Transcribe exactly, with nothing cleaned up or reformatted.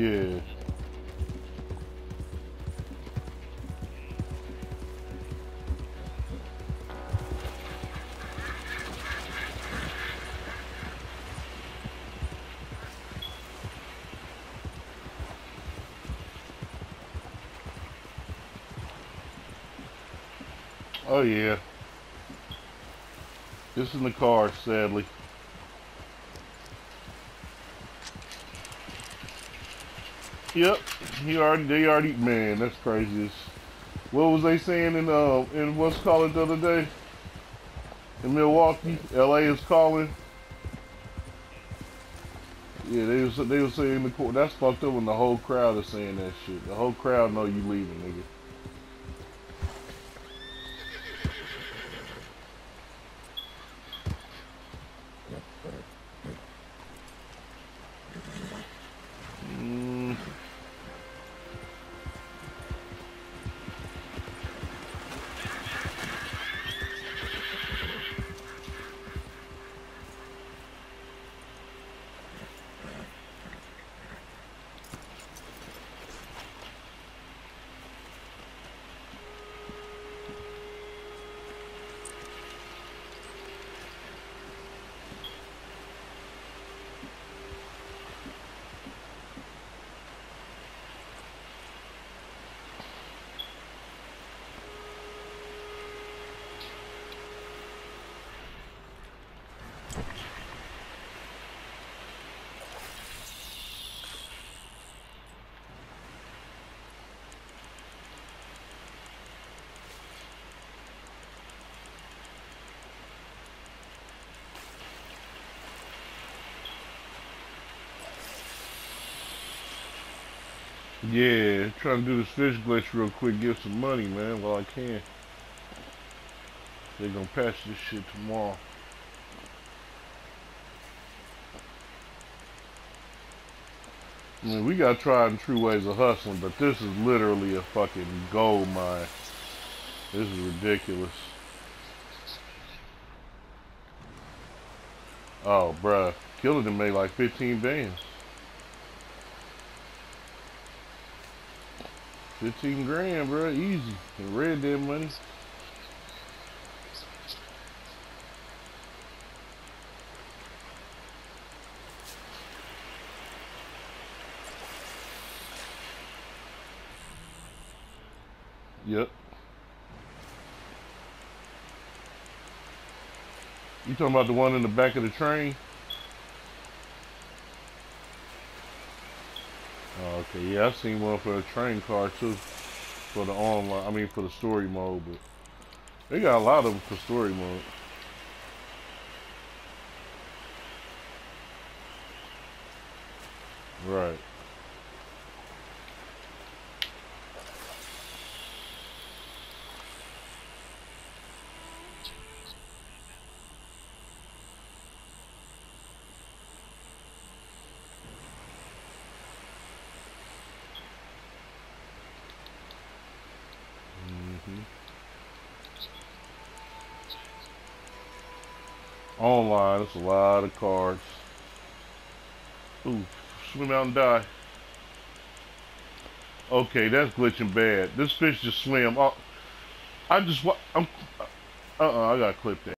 Yeah. Oh yeah. This in the car, sadly. Yep. He already. They already. Man, that's crazy. What was they saying in uh in what's calling the other day? In Milwaukee, L A is calling. Yeah, they was they was saying in the court. That's fucked up when the whole crowd is saying that shit. The whole crowd know you leaving, nigga. Mm. Yeah, trying to do this fish glitch real quick, get some money, man, while I can. They're gonna patch this shit tomorrow. I mean, we got tried and true ways of hustling, but this is literally a fucking gold mine. This is ridiculous. Oh, bruh. Killing them made like fifteen bands. fifteen grand, bruh. Easy. And Red Dead money. Yep. You talking about the one in the back of the train? Oh, okay, yeah, I seen one for a train car too, for the online. I mean, for the story mode, but they got a lot of them for story mode. Right. Mm-hmm. Online, it's a lot of cards. Ooh, swim out and die. Okay, that's glitching bad. This fish just swam. Oh, I just, I'm, uh-uh, I gotta clip that.